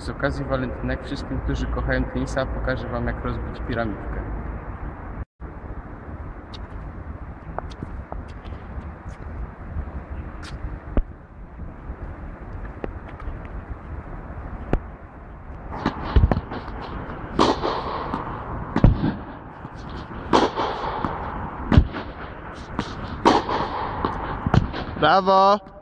Z okazji walentynek wszystkim, którzy kochają tenisa, pokażę wam, jak rozbić piramidkę. Brawo!